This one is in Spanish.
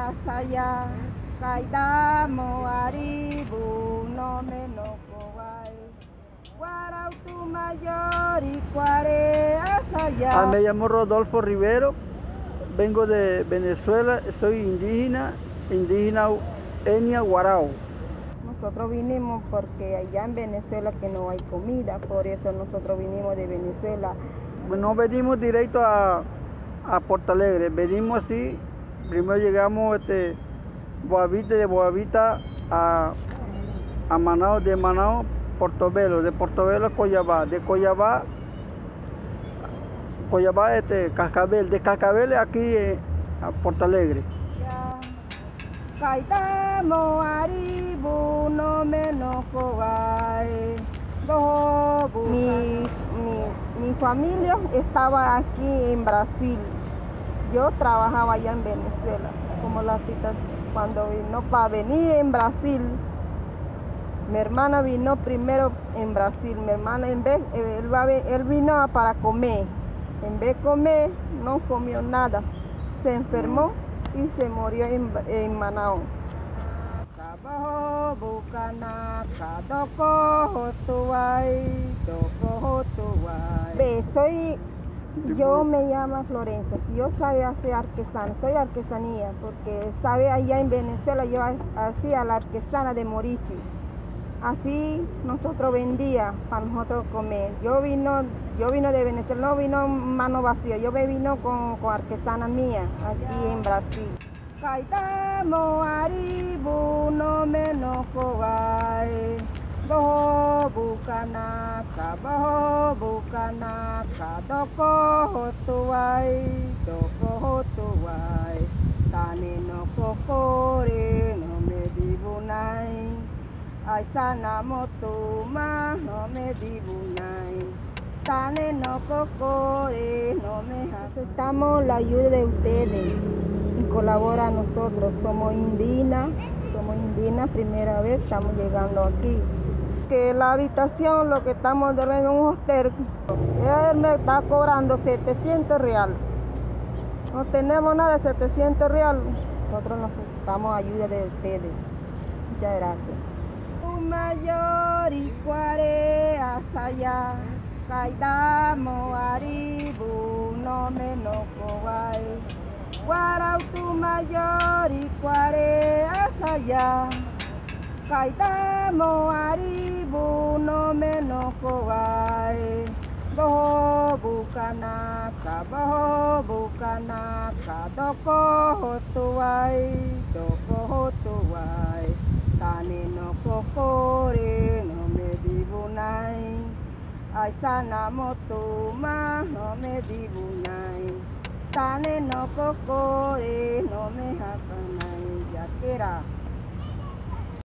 asaya, kaidamo aribu, no me no cobay. Guarautu mayor y cuare asaya. Me llamo Rodolfo Rivero, vengo de Venezuela, soy indígena Enia Guarao. Nosotros vinimos porque allá en Venezuela que no hay comida, por eso nosotros vinimos de Venezuela. No venimos directo a Porto Alegre, venimos así, primero llegamos de Boavista a Manaos, de Manaos Portobelo, de Portobelo a Coyabá, de Coyabá Cascabel, de Cascabel aquí a Porto Alegre. Kaidamo aribu no me no cobay. Mi familia estaba aquí en Brasil. Yo trabajaba allá en Venezuela como latita. Cuando vino para venir en Brasil, mi hermana vino primero en Brasil. Mi hermana él vino para comer. En vez de comer, no comió nada. Se enfermó y se murió en Manaos. Yo me llamo Florencia. Si yo sabía hacer artesana, soy artesanía, porque sabe allá en Venezuela yo hacía la artesana de morichi. Así nosotros vendía para nosotros comer. Yo vino de Venezuela, no vino mano vacía, yo me vino con artesana mía aquí en Brasil. Kaidamo aribu no me no cobay. Boho bukanaka, doko hotuai. Tane no kokore no me dibunai. Ay sana motuma no me dibunai. Tane no kokore no me. Aceptamos la ayuda de ustedes y colabora a nosotros. Somos indígenas, primera vez estamos llegando aquí. Que la habitación, lo que estamos durmiendo en un hostel, él me está cobrando 700 reales. No tenemos nada de 700 reales. Nosotros necesitamos ayuda de ustedes. Muchas gracias. Mayor y cuare asaya, kaidamo aribu, no me no cobay. Guarautu mayor y cuare asaya, kaidamo aribu, no me no cobay. Boho bukanaka, doko hotuai. Tane no kokore no me dibunai. Ay sana motuma no me dibunai. Tane no kokore no me hakanai. Yakera.